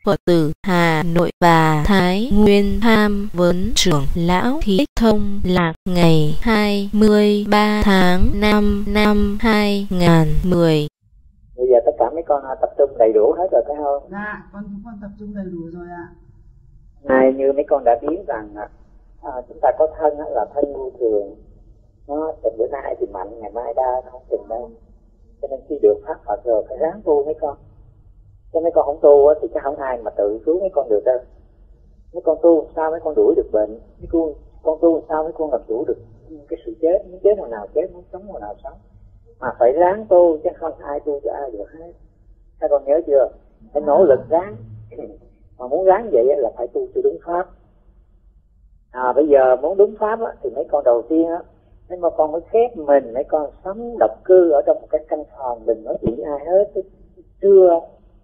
Phật tử Hà Nội và Thái Nguyên tham vấn trưởng lão Thích Thông Lạc ngày 23 tháng 5 năm 2010. Bây giờ tất cả mấy con tập trung đầy đủ hết rồi phải không? Dạ, con tập trung đầy đủ rồi ạ. Này, như mấy con đã biết rằng chúng ta có thân là thân vô thường. Nó từ bữa nay thì mạnh, ngày mai đa, nó không chừng đâu. Cho nên khi được pháp Phật rồi phải ráng tu mấy con. Chứ mấy con không tu thì chắc không ai mà tự cứu mấy con được đâu. Mấy con tu sao mấy con đuổi được bệnh? Con tu sao mấy con làm chủ được cái sự chết? Muốn chết hồi nào chết, muốn sống hồi nào sống. Mà phải ráng tu chứ không ai tu cho ai được hết. Các con nhớ chưa? Phải nỗ lực ráng. Mà muốn ráng vậy là phải tu cho đúng pháp. Bây giờ muốn đúng pháp thì mấy con đầu tiên mấy con mới khép mình, mấy con sống độc cư ở trong một cái căn phòng, đừng nói chuyện với ai hết. Trưa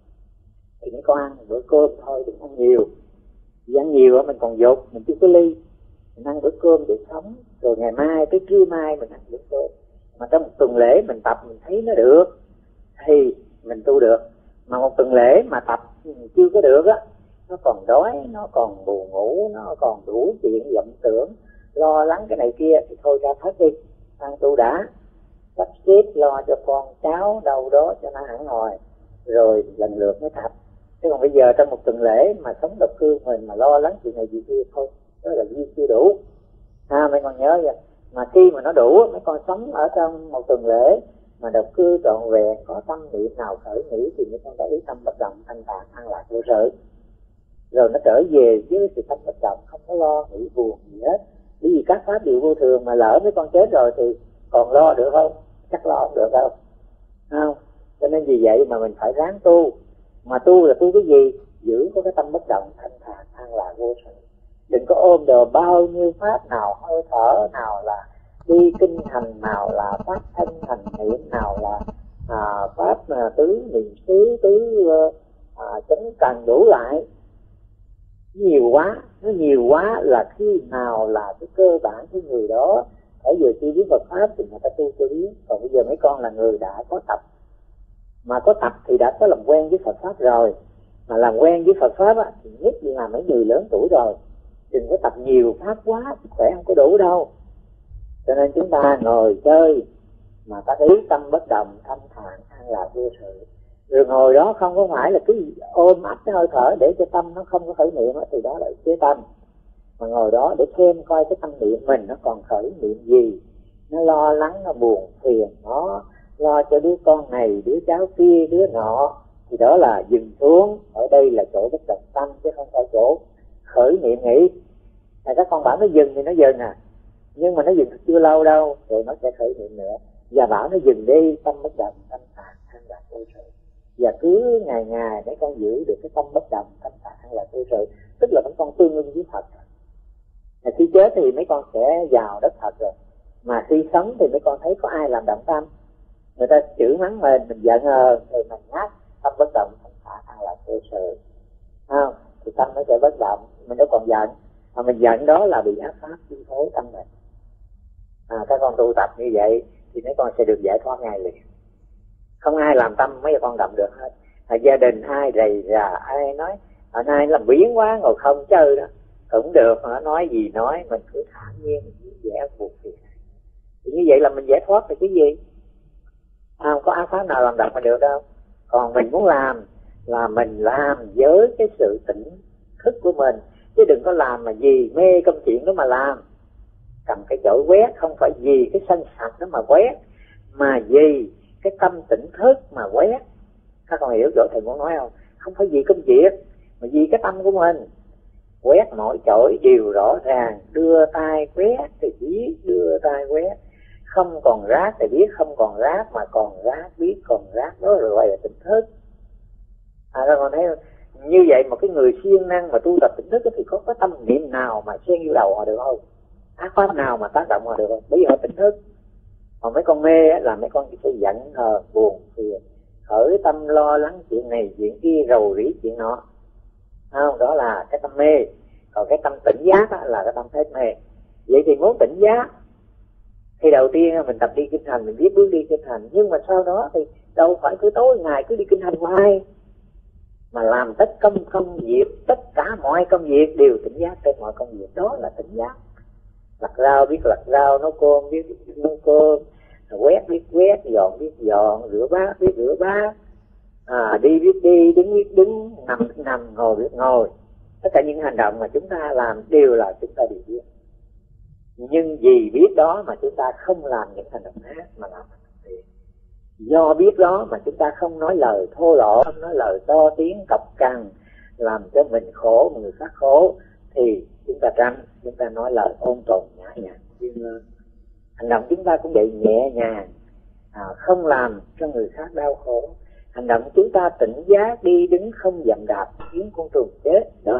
thì mấy con ăn bữa cơm thôi, đừng ăn nhiều. Vì ăn nhiều mình còn dột, mình chưa có ly. Mình ăn bữa cơm để sống, rồi ngày mai tới trưa mai mình ăn bữa cơm. Mà trong một tuần lễ mình tập mình thấy nó được thì mình tu được. Mà một tuần lễ mà tập chưa có được nó còn đói, nó còn buồn ngủ, nó còn đủ chuyện vọng tưởng, lo lắng cái này kia thì thôi ra thất đi, ăn tu đã, sắp xếp lo cho con cháu đâu đó cho nó hẳn hòi, rồi lần lượt mới tập. Chứ còn bây giờ trong một tuần lễ mà sống độc cư mình mà lo lắng chuyện này chuyện kia thôi, đó là duyên chưa đủ. Mấy con nhớ vậy. Mà khi mà nó đủ, mấy con sống ở trong một tuần lễ mà độc cư trọn vẹn, có tâm niệm nào khởi nghĩ thì mấy con đã ý tâm bất động, thanh thản, an lạc vô sự. Rồi nó trở về với sự tâm bất động, không có lo nghĩ buồn gì hết. Bởi vì các pháp đều vô thường, mà lỡ mấy con chết rồi thì còn lo được không? Chắc lo không được đâu. Không? Cho nên vì vậy mà mình phải ráng tu. Mà tu là tu cái gì? Giữ có cái tâm bất động, thanh thản, an lạc vô sự. Đừng có ôm đồ bao nhiêu pháp, nào hơi thở, nào là đi kinh hành, nào là pháp thân hành niệm, nào là pháp tứ niệm xứ, tứ chánh cần đủ lại. Nhiều quá, nó nhiều quá là khi nào là cái cơ bản của người đó ở giờ chưa biết Phật pháp thì người ta tu cho biết. Còn bây giờ mấy con là người đã có tập, mà có tập thì đã có làm quen với Phật pháp rồi. Mà làm quen với Phật pháp thì nhất là mấy người lớn tuổi rồi. Đừng có tập nhiều pháp quá, sức khỏe không có đủ đâu. Cho nên chúng ta ngồi chơi mà ta ý tâm bất động, thanh thản, an lạc vô sự. Rồi ngồi đó không có phải là cứ ôm ấp cái hơi thở để cho tâm nó không có khởi niệm thì đó là chế tâm. Mà ngồi đó để xem coi cái tâm niệm mình nó còn khởi niệm gì. Nó lo lắng, nó buồn phiền, nó lo cho đứa con này, đứa cháu kia, đứa nọ, thì đó là dừng xuống. Ở đây là chỗ bất động tâm chứ không phải chỗ khởi niệm nghĩ. Các con bảo nó dừng thì nó dừng nhưng mà nó dừng chưa lâu đâu, rồi nó sẽ khởi niệm nữa. Và bảo nó dừng đi, tâm bất động, thanh thản, an lạc vô sự. Và cứ ngày ngày để con giữ được cái tâm bất động, thanh thản, an lạc vô sự. Tức là mấy con tương ưng với Phật. Khi chết thì mấy con sẽ vào đất thật rồi. Mà khi sống thì mấy con thấy có ai làm động tâm. Người ta chửi mắng mình giận thì mình ngắt tâm bất động, thanh thản, an lạc vô sự. Không? Thì tâm nó sẽ bất động, mình đâu còn giận. Mà mình giận đó là bị ác pháp chi phối tâm mình. Các con tu tập như vậy thì mấy con sẽ được giải thoát ngay liền. Không ai làm tâm mấy con động được hết. Gia đình ai rầy rà, ai nói nay làm biến quá, ngồi không chơi đó cũng được, mà nói gì nói, mình cứ thản nhiên, mình vui vẻ buộc phiền. Thì như vậy là mình giải thoát được cái gì? Không có ác pháp nào làm động mà được đâu. Còn mình muốn làm là mình làm với cái sự tỉnh thức của mình, chứ đừng có làm mà vì mê công chuyện đó mà làm. Cầm cái chổi quét không phải vì cái sân sạch đó mà quét, mà vì cái tâm tỉnh thức mà quét. Các con hiểu chỗ thầy muốn nói không? Không phải vì công việc, mà vì cái tâm của mình. Quét mọi chổi đều rõ ràng, đưa tay quét thì biết đưa tay quét. Không còn rác thì biết không còn rác, mà còn rác biết còn rác, đó rồi gọi là tỉnh thức. Các con thấy không? Như vậy một cái người siêng năng mà tu tập tỉnh thức thì có tâm niệm nào mà xen vô đầu họ được không? Ác pháp nào mà tác động họ được không? Bởi vì họ tỉnh thức. Còn mấy con mê là mấy con sẽ giận hờn buồn phiền, khởi tâm lo lắng chuyện này chuyện kia, rầu rĩ chuyện nọ. Không, đó là cái tâm mê. Còn cái tâm tỉnh giác là cái tâm hết mê. Vậy thì muốn tỉnh giác thì đầu tiên mình tập đi kinh hành, mình biết bước đi kinh hành. Nhưng mà sau đó thì đâu phải cứ tối ngày cứ đi kinh hành hoài. mà làm tất công việc, tất cả mọi công việc đều tỉnh giác trên mọi công việc, đó là tỉnh giác. Lặt rau biết lặt rau, nấu cơm biết nấu cơm, quét biết quét, dọn biết dọn, rửa bát biết rửa bát, đi biết đi, đứng biết đứng, nằm biết nằm, ngồi biết ngồi. Tất cả những hành động mà chúng ta làm đều là chúng ta đều biết. Nhưng vì biết đó mà chúng ta không làm những hành động ác mà làm hành động thiện. Do biết đó mà chúng ta không nói lời thô lỗ, không nói lời to tiếng cọc cằn làm cho mình khổ, người khác khổ, thì chúng ta tránh, chúng ta nói lời ôn tồn nhã nhặn. Hành động chúng ta cũng vậy, nhẹ nhàng, không làm cho người khác đau khổ. Hành động chúng ta tỉnh giác, đi đứng không dậm đạp khiến con trùng chết, đó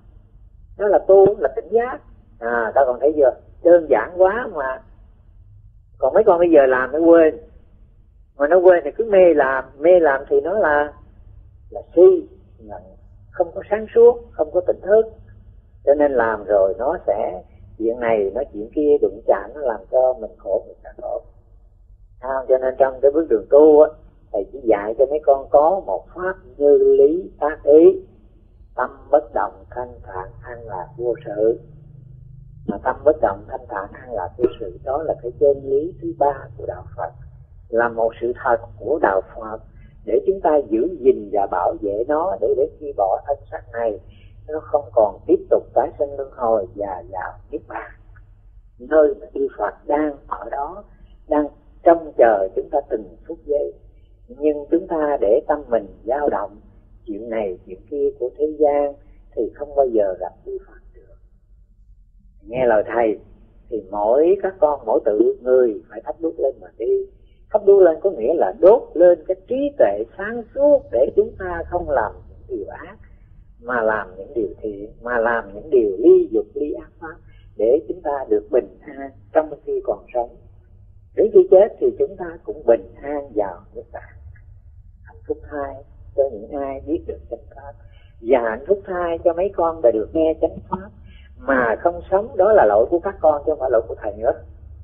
là tu, là tỉnh giác. Ta còn thấy chưa, đơn giản quá mà. Còn mấy con bây giờ làm nó quên, mà nó quên thì cứ mê làm thì nó là si, là không có sáng suốt, không có tỉnh thức. Cho nên làm rồi nó sẽ chuyện này nói chuyện kia, đụng chạm, nó làm cho mình khổ, người ta khổ. Cho nên trong cái bước đường tu á, thầy chỉ dạy cho mấy con có một pháp như lý tác ý, tâm bất động thanh thản an lạc vô sự. Mà tâm bất động thanh thản an lạc vô sự, đó là cái chân lý thứ ba của đạo Phật, là một sự thật của đạo Phật để chúng ta giữ gìn và bảo vệ nó, để khi bỏ thân xác này nó không còn tiếp tục tái sinh luân hồi và vào niết bàn, nơi mà chư Phật đang ở đó, đang trông chờ chúng ta từng phút giây. Nhưng chúng ta để tâm mình dao động chuyện này chuyện kia của thế gian thì không bao giờ gặp chư Phật được. Nghe lời thầy thì mỗi các con, mỗi tự người phải thắp đuốc lên mà đi. Thắp đuốc lên có nghĩa là đốt lên cái trí tuệ sáng suốt để chúng ta không làm những điều ác, mà làm những điều thiện, mà làm những điều ly dục ly ác pháp, để chúng ta được bình an trong khi còn sống. Đến khi chết thì chúng ta cũng bình an vào niết bàn. Hạnh phúc thai cho những ai biết được chánh pháp, và hạnh phúc thai cho mấy con đã được nghe chánh pháp mà không sống, đó là lỗi của các con chứ không phải lỗi của thầy nữa.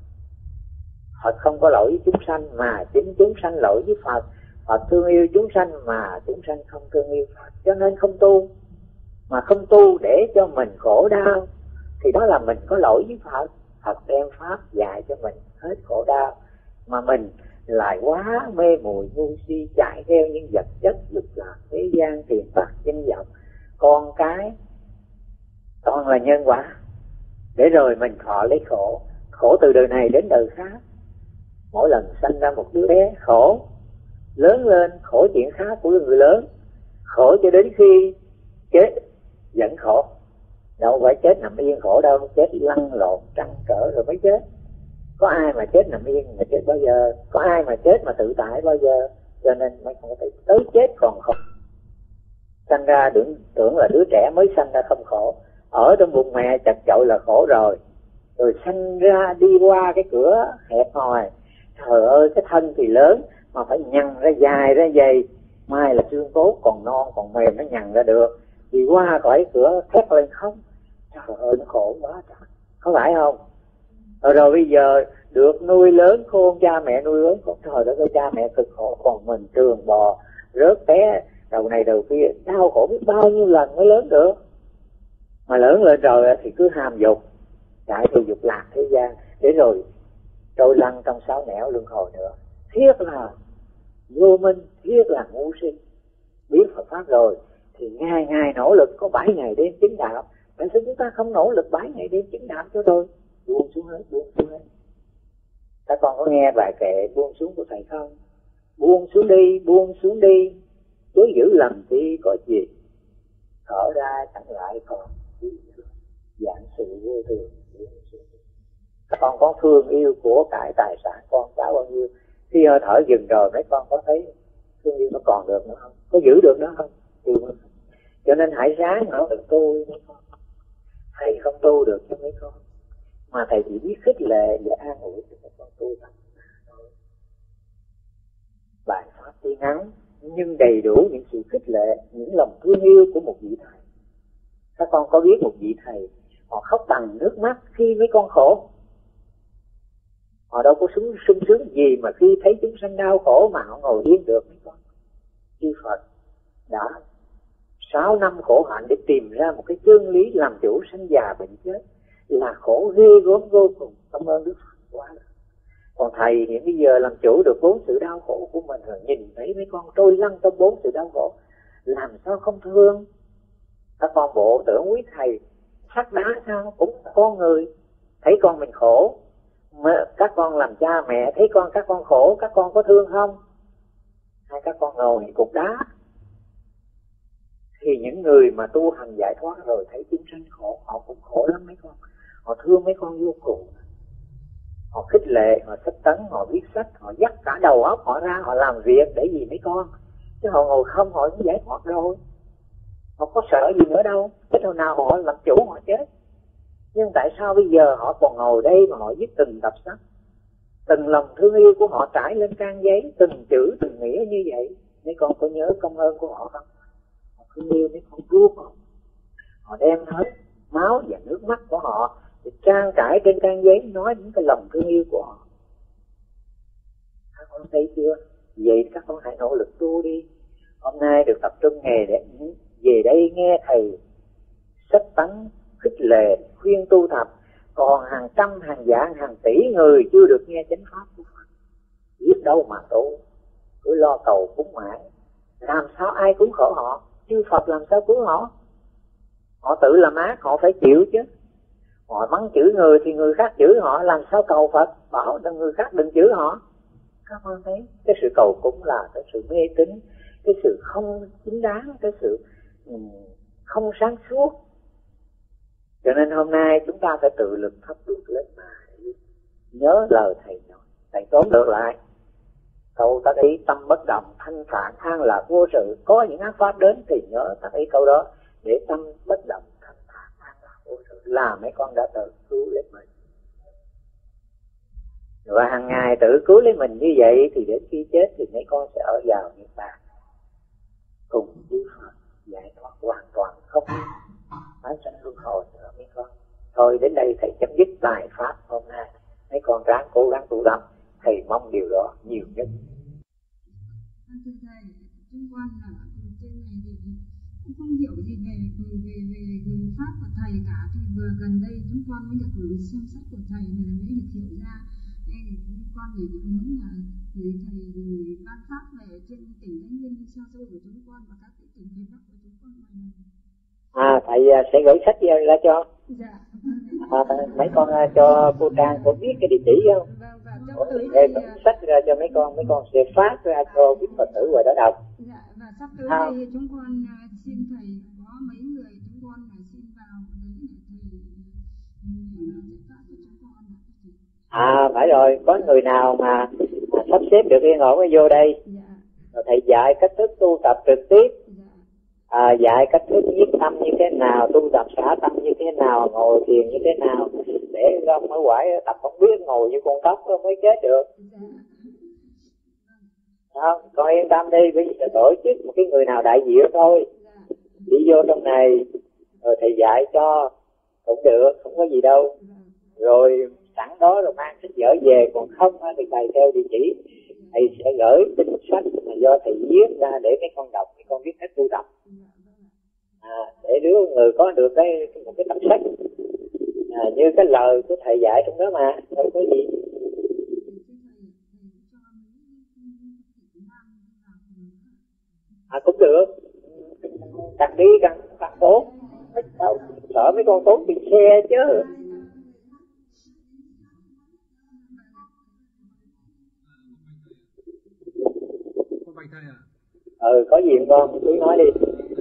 Phật không có lỗi với chúng sanh mà chính chúng sanh lỗi với Phật. Phật thương yêu chúng sanh mà chúng sanh không thương yêu Phật, cho nên không tu. Mà không tu để cho mình khổ đau thì đó là mình có lỗi với Phật. Phật đem pháp dạy cho mình hết khổ đau, mà mình lại quá mê muội ngu si, chạy theo những vật chất dục lạc thế gian, tiền bạc danh vọng, con cái toàn là nhân quả, để rồi mình thọ lấy khổ. Khổ từ đời này đến đời khác. Mỗi lần sanh ra một đứa bé khổ, lớn lên khổ chuyện khác của người lớn, khổ cho đến khi chết vẫn khổ. Đâu phải chết nằm yên khổ đâu, chết lăn lộn trăn trở rồi mới chết. Có ai mà chết nằm yên mà chết bao giờ? Có ai mà chết mà tự tại bao giờ? Cho nên mấy con có thể tới chết còn khổ. Sanh ra tưởng là đứa trẻ mới sanh ra không khổ, ở trong bụng mẹ chật chội là khổ rồi. Rồi sanh ra đi qua cái cửa hẹp hòi, trời ơi cái thân thì lớn mà phải nhằn ra dài ra dày, mai là xương cốt còn non còn mềm nó nhằn ra được, thì qua khỏi cửa khép lên không, trời ơi nó khổ quá trời, có phải không? Rồi bây giờ được nuôi lớn khôn, cha mẹ nuôi lớn khôn, trời đất ơi cha mẹ cực khổ, còn mình trường bò rớt té đầu này đầu kia, đau khổ biết bao nhiêu lần mới lớn được. Mà lớn lên rồi thì cứ ham dục, chạy theo dục lạc thế gian, để rồi trôi lăn trong sáu nẻo luân hồi nữa. Thiết là vô minh, thiết là ngu si. Biết Phật pháp rồi thì ngày ngày nỗ lực, có 7 ngày đêm chứng đạo. Tại sao chúng ta không nỗ lực 7 ngày đêm chứng đạo cho tôi? Buông xuống hết, buông xuống hết. Các con có nghe bài kệ buông xuống của thầy không? Buông xuống đi, cứ giữ lầm chi có gì, thở ra chẳng lại còn gì nữa, dạng sự vô thường. Các con có thương yêu của cải tài sản con cháu bao nhiêu, khi hơi thở dừng rồi mấy con có thấy thương yêu nó còn được nữa không? Có giữ được nó không? Cho nên hãy ráng nỗ lực tu mấy con. Thầy không tu được cho mấy con, mà thầy chỉ biết khích lệ và an ủi cho các con tu thôi. Bài pháp tuy ngắn nhưng đầy đủ những sự khích lệ, những lòng thương yêu của một vị thầy. Các con có biết một vị thầy họ khóc bằng nước mắt khi mấy con khổ? Họ đâu có sung sướng gì mà khi thấy chúng sanh đau khổ mà họ ngồi yên được mấy con. Chư Phật đã 6 năm khổ hạnh để tìm ra một cái chân lý làm chủ sanh già bệnh chết là khổ ghê gớm vô cùng. Cảm ơn Đức Phật quá. Còn thầy hiện bây giờ làm chủ được 4 sự đau khổ của mình rồi, nhìn thấy mấy con trôi lăn trong 4 sự đau khổ, làm sao không thương? Các con bộ tưởng quý thầy sắt đá sao, cũng là con người, thấy con mình khổ, mà các con làm cha mẹ thấy các con khổ, các con có thương không? Hay các con ngồi cục đá? Thì những người mà tu hành giải thoát rồi thấy chúng sanh khổ, họ cũng khổ lắm mấy con. Họ thương mấy con vô cùng, họ khích lệ, họ sách tấn, họ viết sách, họ dắt cả đầu óc họ ra, họ làm việc để gì mấy con? Chứ họ ngồi không, họ cũng giải thoát rồi, họ có sợ gì nữa đâu. Cái hồi nào họ làm chủ họ chết. Nhưng tại sao bây giờ họ còn ngồi đây mà họ viết từng tập sách, từng lòng thương yêu của họ trải lên trang giấy, từng chữ từng nghĩa như vậy? Mấy con có nhớ công ơn của họ không? Họ thương yêu mấy con ruột không? Họ đem hết máu và nước mắt của họ để trang trải trên trang giấy, nói những cái lòng thương yêu của họ. Các con thấy chưa? Vậy các con hãy nỗ lực tu đi. Hôm nay được tập trung nghề để về đây nghe thầy sách tấn khích lệ khuyên tu tập, còn hàng trăm hàng vạn hàng tỷ người chưa được nghe chánh pháp của Phật, biết đâu mà tu, cứ lo cầu cúng mãi, làm sao ai cúng khổ họ? Chư Phật làm sao cứu họ? Họ tự làm ác, họ phải chịu chứ. Họ mắng chửi người thì người khác chửi họ, làm sao cầu Phật bảo người khác đừng chửi họ? Các con thấy cái sự cầu cúng là cái sự mê tín, cái sự không chính đáng, cái sự không sáng suốt. Cho nên hôm nay chúng ta phải tự lực thắp đuốc lên mà nhớ lời thầy nói. Thầy tóm được lại câu ta ý tâm bất động, thanh thản an lạc vô sự. Có những ác pháp đến thì nhớ ta ý câu đó, để tâm bất động thanh thản an lạc vô sự, là mấy con đã tự cứu lấy mình. Và hàng ngày tự cứu lấy mình như vậy thì đến khi chết thì mấy con sẽ ở vào niết bàn cùng với Phật, giải thoát hoàn toàn, không tái sanh luân hồi nữa mấy con. Thôi đến đây thầy chấm dứt bài pháp hôm nay. Mấy con ráng cố gắng tu tập, thầy mong điều đó nhiều nhất. Thưa thầy, chúng con ở trên này thì cũng không hiểu gì về pháp của thầy cả. Thì vừa gần đây chúng con mới được xem sách của thầy này mới được hiểu ra. Nên chúng con thì cũng muốn là thầy ban pháp về trên tỉnh Thái Nguyên xa xôi của chúng con và các cái tỉnh miền Bắc của chúng con ngoài này. Thầy sẽ gửi sách ra cho. Dạ. Mấy con cho cô Trang có biết cái địa chỉ không? Vâng, và gửi sách ra cho mấy con sẽ phát ra cho quý Phật tử ngoài đó đọc. Dạ, và sắp tới đây chúng con xin thầy có mấy người chúng con là xin vào đấy để thầy giải pháp cho chúng con. Phải rồi, có người nào mà sắp xếp được yên ổn mới vô đây. Dạ. Rồi thầy dạy cách thức tu tập trực tiếp. Dạy cách thức nhiếp tâm như thế nào, tu tập xả tâm như thế nào, ngồi thiền như thế nào, để không mới quải tập không biết, ngồi như con cóc mới chết được. Không, con yên tâm đi, bây giờ tổ chức một cái người nào đại diện thôi, đi vô trong này rồi thầy dạy cho cũng được, không có gì đâu. Rồi sẵn đó rồi mang sách vở về, còn không thì thầy theo địa chỉ, thầy sẽ gửi tin sách mà do thầy viết ra để mấy con đọc, mấy con biết cách tu tập. Để đứa người có được một cái tập sách như cái lời của thầy dạy trong đó mà đâu có gì. Cũng được, càng đi càng tốt, sợ mấy con tốn tiền xe chứ. Con bạch thầy à? Có gì con cứ nói đi.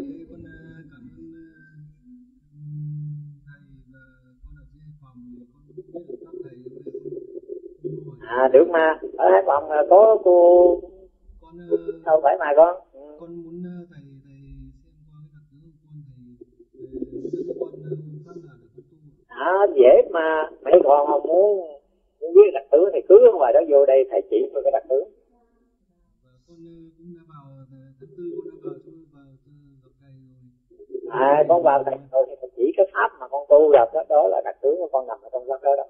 Được mà, ở Hải Phòng có cô đâu phải mà con. Con muốn thầy xem qua cái đặc tướng của con, thầy dẫn cho con pháp là để con tu. Dễ mà, mấy con không muốn biết đặc tướng thì cứ ở ngoài đó vô đây thầy chỉ cho cái đặc tướng. Và con cũng đã vào tháng 4 con đã vào gặp thầy rồi. Con vào thầy rồi thì thầy chỉ cái pháp mà con tu gặp đó là đặc tướng của con nằm ở trong pháp đó đó.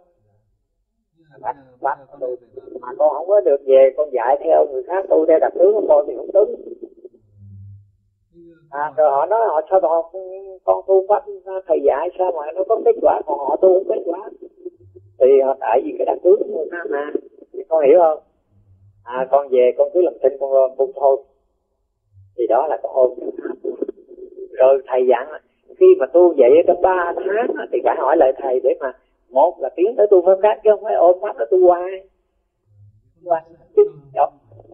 Mà con không có được về con dạy theo người khác tu theo đặc tướng của con thì không đúng. Rồi họ nói họ sao con tu pháp thầy dạy sao mà nó có kết quả, còn họ tu không kết quả. Thì họ tại vì cái đặc tướng của người ta mà, con hiểu không? Con về con cứ làm thinh con thôi. Thì đó là con ôm. Rồi thầy dặn khi mà tu vậy trong 3 tháng thì phải hỏi lại thầy để mà một là tiến tới tu pháp khác, chứ không phải ôm pháp là tu hoài. Con đọc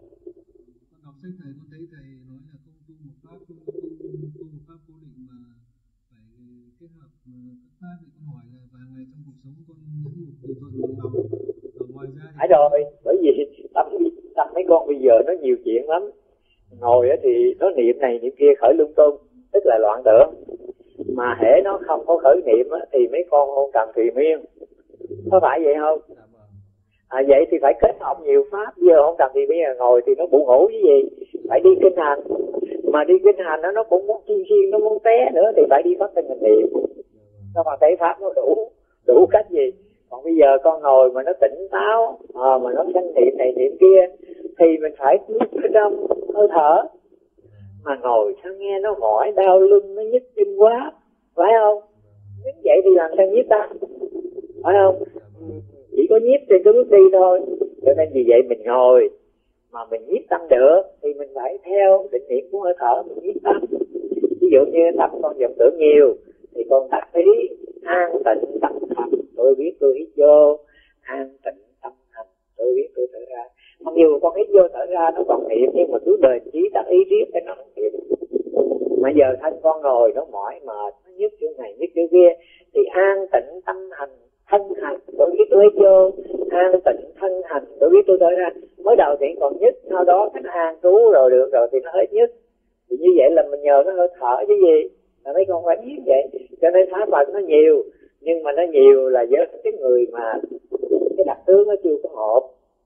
sách thầy con thấy thầy nói là không tu một pháp, tu một pháp cố định mà phải kết hợp các pháp. Thì con hỏi là vài ngày trong cuộc sống con nhẫn nhục từ thuận bằng lòng, và ngoài ra thì... Phải rồi, bởi vì tâm mấy con bây giờ nó nhiều chuyện lắm. Ngồi thì nó niệm này niệm kia khởi lung tung, tức là loạn tưởng. Mà hễ nó không có khởi niệm thì mấy con hôn trầm thùy miên. Có phải vậy không? Vậy thì phải kết hợp nhiều pháp. Bây giờ hôn trầm thùy miên ngồi thì nó buồn ngủ cái gì? Phải đi kinh hành. Mà đi kinh hành nó cũng muốn chiên, nó muốn té nữa thì phải đi phát tinh hành niệm. Nó mà thấy pháp nó đủ cách gì. Còn bây giờ con ngồi mà nó tỉnh táo, mà nó sanh niệm này niệm kia, thì mình phải nuốt ở trong hơi thở. Mà ngồi sao nghe nó mỏi đau lưng, nó nhức chân quá, phải không? Nếu vậy thì làm sao nhiếp ta, phải không? Chỉ có nhiếp trên cái bước đi thôi. Cho nên vì vậy mình ngồi mà mình nhiếp tâm được thì mình phải theo định niệm của hơi thở mình nhiếp tâm. Ví dụ như tâm con vọng tưởng nhiều thì con đặt ý an tịnh tâm hành, tôi biết tôi hít vô, an tịnh tâm hành, tôi biết tôi thở ra. Mặc dù con hít vô thở ra nó còn niệm, nhưng mà cứ bền chí đặt ý riết cái nó không niệm. Mà giờ thân con ngồi nó mỏi mệt, nó nhức chỗ này nhức chỗ kia, thì an tịnh tâm hành, thân hành, tôi biết tôi hít vô, an tịnh thân hành, tôi biết tôi thở ra. Mới đầu thì còn nhức, sau đó cái nó an trú rồi được rồi thì nó hết nhức. Thì như vậy là mình nhờ cái hơi thở chứ gì. Là mấy con phải biết vậy. Cho nên pháp Phật nó nhiều, nhưng mà nó nhiều là với cái người mà cái đặc tướng nó chưa có hợp.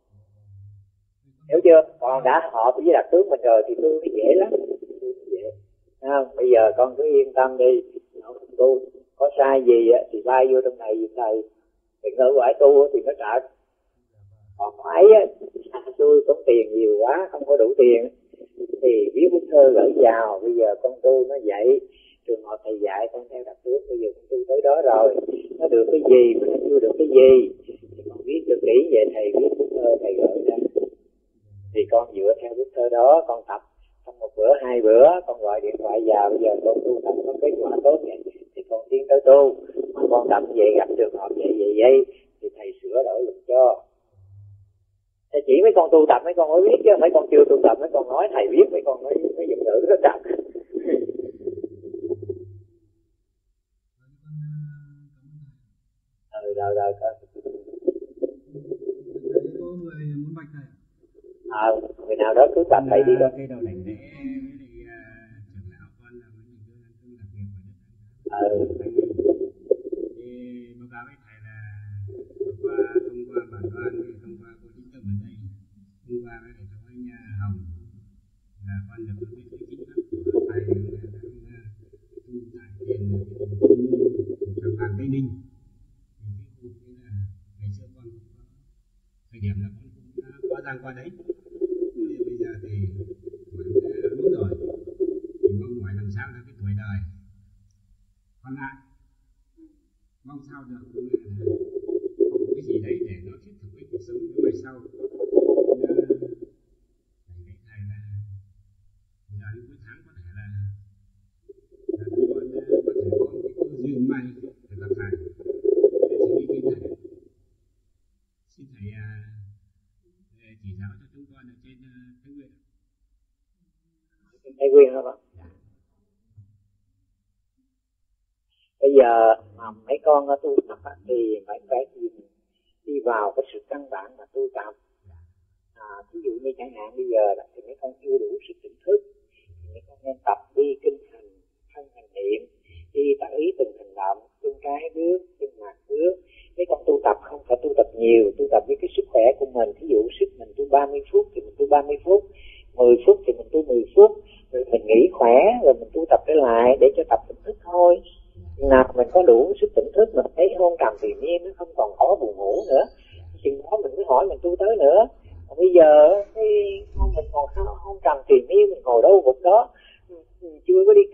Hiểu chưa? Còn đã hợp với đặc tướng mình rồi thì tu nó dễ lắm. Dễ. Không? Bây giờ con cứ yên tâm đi. Tu có sai gì thì bay vô trong này thầy. Đừng ở ngoài tu thì nó trả. Còn phải tôi tốn tiền nhiều quá, không có đủ tiền thì viết bức thơ gửi vào. Bây giờ con tu nó vậy, trường hợp thầy dạy con theo đặc tướng, bây giờ con tu tới đó rồi, nó được cái gì mà nó chưa được cái gì thì con viết cho kỹ vậy. Thầy viết bức thơ thầy gửi ra thì con dựa theo bức thơ đó con tập. Trong một bữa hai bữa con gọi điện thoại vào, bây giờ con tu tập có kết quả tốt vậy thì con tiến tới tu. Mà con tập vậy gặp trường hợp vậy thì thầy sửa đổi được cho. Thì chỉ mấy con tu tập mấy con mới biết, chứ mấy con chưa tu tập mấy con nói thầy biết mấy con mới dùng thử rất chậm. Rồi con. Có người muốn bạch thầy. Người nào đó cứ tập thầy đi đâu. Cái đầu đảnh lễ với trưởng lão con là với mình đưa thư đặc biệt ở đất. Thì báo cáo với thầy là thông qua bản đoan, thông qua cô chính tâm ở đây, thông qua với lại cháu anh Hồng là con được biết cái chính pháp của thầy là đang tu tại thiền của Tràng Phàng Tây Ninh. Thì cái khu đấy là ngày xưa con cũng có thời điểm là con cũng đã có giang qua đấy. Bây giờ thì tuổi đã lớn rồi, thì mong mỏi làm sao là cái tuổi đời còn lại, mong sao được không có cái gì đấy để nó thiết thực với cuộc sống của người sau. Thầy là giờ đến cuối tháng có thể là chúng con có thể có một cái cơ duyên may để gặp thầy để xin ý kiến thầy. Xin thầy chỉ giáo cho chúng con ở trên Thái Nguyên. Thái Nguyên hả bạn? Bây giờ mà mấy con tu tập thì phải đi vào cái sự căn bản mà tu tập. Ví dụ như chẳng hạn bây giờ thì mấy con chưa đủ sức tỉnh thức, thì mấy con nên tập đi kinh hành, thân hành niệm, đi tập ý từng hành động, chân trái bước, chân mặt bước. Mấy con tu tập không phải tu tập nhiều, tu tập với cái sức khỏe của mình. Ví dụ sức mình tu 30 phút thì mình tu 30 phút, 10 phút thì mình tu 10 phút, rồi mình nghỉ khỏe, rồi mình tu tập trở lại để cho tập tỉnh thức thôi. Nào mình có đủ sức tỉnh thức, mình thấy hôn trầm thì nhiên nó không còn có buồn ngủ nữa, chừng đó mình mới hỏi mình tu tới nữa. Còn bây giờ cái mình còn hôn trầm thì nhiên mình ngồi đâu gục đó, chưa có đi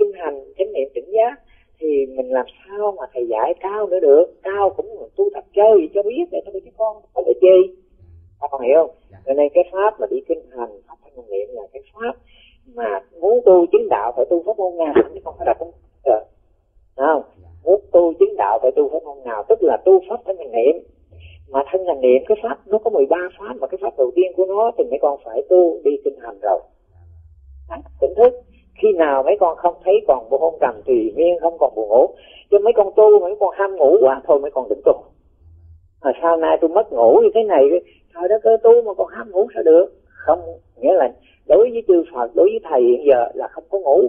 cao nữa được, cao cũng tu tập chơi gì cho biết để cho mấy cái con phải để chi, con hiểu không? Cho nên cái pháp mà đi kinh hành, pháp thân hành niệm là cái pháp mà muốn tu chứng đạo phải tu pháp môn nào chứ không phải là không được, không? Muốn tu chứng đạo phải tu pháp môn nào, tức là tu pháp thân hành niệm. Mà thân hành niệm cái pháp nó có 13 pháp, mà cái pháp đầu tiên của nó thì mấy con phải tu đi kinh hành rồi. Tỉnh thức. Khi nào mấy con không thấy còn buồn hôn trầm thì miên không còn buồn ngủ. Chứ mấy con tu, mấy con ham ngủ quá thôi mấy con đừng tu. Sau này tôi mất ngủ như thế này, trời đất ơi tu mà còn ham ngủ sao được? Không, nghĩa là đối với chư Phật, đối với thầy hiện giờ là không có ngủ.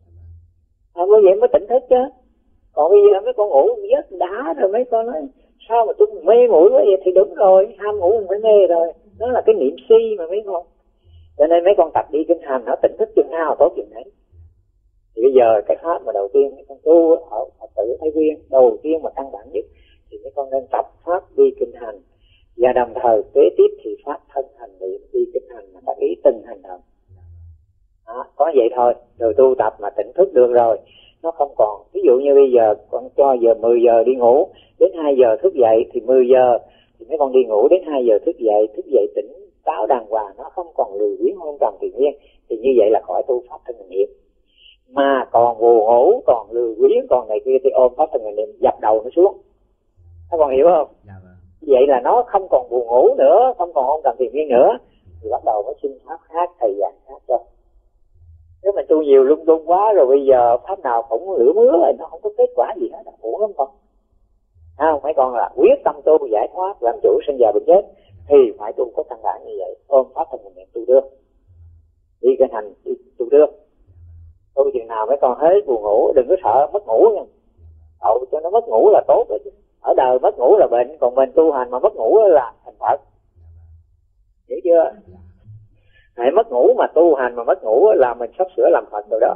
Bởi vậy mới tỉnh thức chứ. Còn bây giờ mấy con ngủ giấc đã rồi mấy con nói sao mà tôi mê ngủ quá vậy, thì đúng rồi, ham ngủ mới mê rồi. Đó là cái niệm si mà mấy con. Cho nên mấy con tập đi kinh hành nó tỉnh thức chừng nào tốt chừng đấy. Thì bây giờ cái pháp mà đầu tiên mấy con tu ở Phật tử Thái Nguyên, đầu tiên mà căn bản nhất thì mấy con nên tập pháp đi kinh hành, và đồng thời kế tiếp thì pháp thân hành niệm đi kinh hành mà ta ý từng hành động. Đó, có vậy thôi, rồi tu tập mà tỉnh thức được rồi, nó không còn. Ví dụ như bây giờ con cho 10 giờ đi ngủ, đến 2 giờ thức dậy thì 10 giờ thì mấy con đi ngủ, đến 2 giờ thức dậy tỉnh táo đàng hoàng, nó không còn lười biếng hôn trầm tự nhiên, thì như vậy là khỏi tu pháp thân hành niệm. Mà còn buồn ngủ, còn lười biếng, còn này kia thì ôm pháp thân hành niệm dập đầu nó xuống. Các con hiểu không? Vậy là nó không còn buồn ngủ nữa, không còn hôn trầm tự nhiên nữa, thì bắt đầu nó xin pháp khác, thầy giảng khác cho. Nếu mà tu nhiều lung tung quá rồi bây giờ pháp nào cũng lửa mứa rồi, nó không có kết quả gì hết, uổng lắm con. Không, mấy con là quyết tâm tu giải thoát, làm chủ sinh già bệnh chết thì phải tu có căn bản như vậy, ôm pháp thân hành niệm tu được, đi kinh hành đi tu được. Tu chừng nào mấy con hết buồn ngủ, đừng có sợ mất ngủ nha. Cho nó mất ngủ là tốt đấy chứ. Ở đời mất ngủ là bệnh, còn mình tu hành mà mất ngủ là thành Phật. Hiểu chưa? Hãy mất ngủ mà tu hành mà mất ngủ là mình sắp sửa làm Phật rồi đó.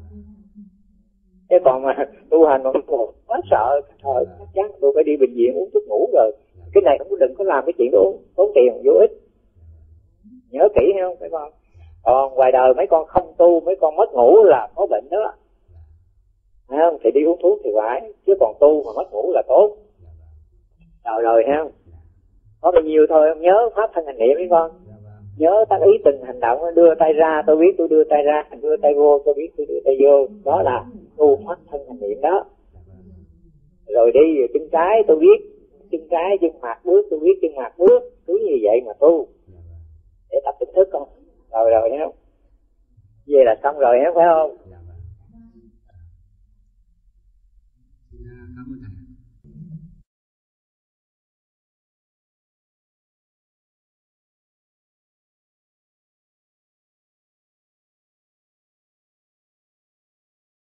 Thế còn mà tu hành mà mất ngủ quá sợ, thôi chắc chắn tôi phải đi bệnh viện uống thuốc ngủ rồi. Cái này cũng đừng có làm cái chuyện đó, tốn tiền vô ích. Nhớ kỹ không mấy con? Còn ngoài đời mấy con không tu, mấy con mất ngủ là có bệnh đó. Thấy không? Thì đi uống thuốc thì phải, chứ còn tu mà mất ngủ là tốt. Rồi ha. Có bao nhiêu thôi, nhớ pháp thân hành niệm mấy con. Nhớ tác ý từng hành động, đưa tay ra tôi biết tôi đưa tay ra, đưa tay vô tôi biết tôi đưa tay vô. Đó là tu pháp thân hành niệm đó. Rồi đi chân trái tôi biết chân trái, chân mặt bước tôi biết chân mặt bước. Cứ như vậy mà tu để tập tỉnh thức con. Rồi thấy không? Vậy là xong rồi phải không?